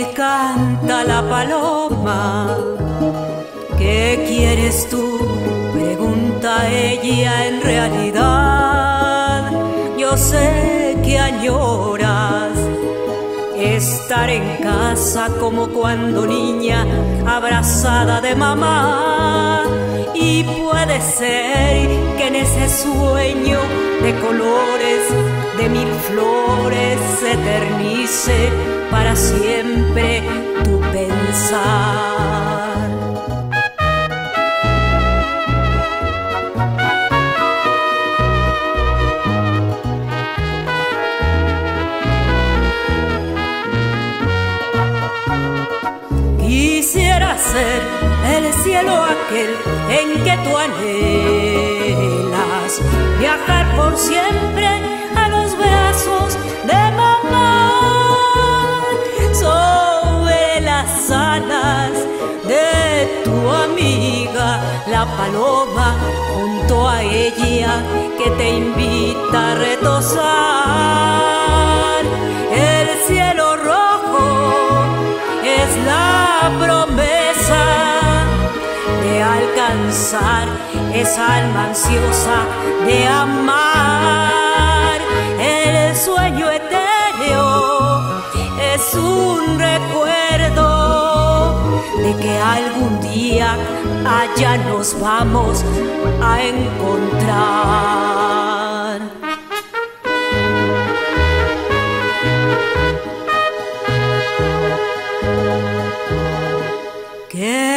Y canta la paloma. ¿Qué quieres tú? Pregunta ella. En realidad yo sé que añoras estar en casa como cuando niña, abrazada de mamá. Y puede ser que en ese sueño de colores, de mil flores, se eternice para siempre tu pensar. Quisiera ser el cielo aquel en que tú anhelas, viajar por siempre a los brazos de mamá, sobre las alas de tu amiga, la paloma, junto a ella que te invita a retozar. El cielo rojo es la promesa de alcanzar esa alma ansiosa de amar. El sueño etéreo es un recuerdo de que algún día allá nos vamos a encontrar. ¿Qué